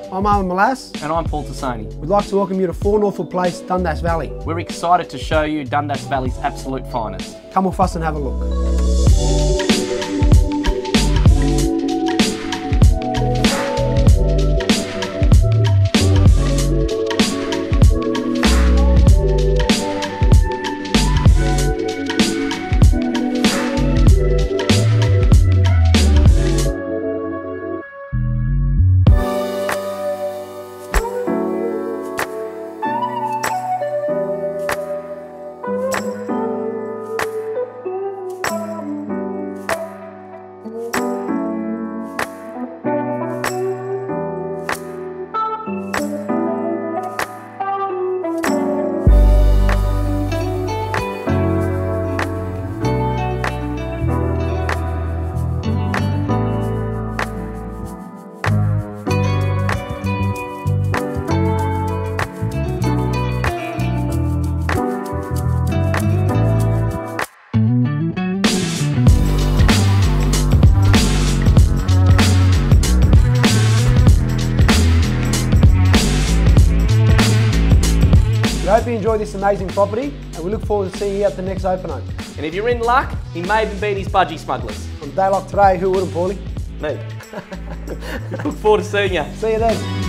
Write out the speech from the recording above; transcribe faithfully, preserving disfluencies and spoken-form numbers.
I'm Alan Molas. And I'm Paul Tassoni. We'd like to welcome you to four Northwood Place, Dundas Valley. We're excited to show you Dundas Valley's absolute finest. Come with us and have a look. We hope you enjoyed this amazing property and we look forward to seeing you at the next opening. And if you're in luck, he may even beat his budgie smugglers. On a day like today, who wouldn't, Paulie? Me. Look forward to seeing you. See you then.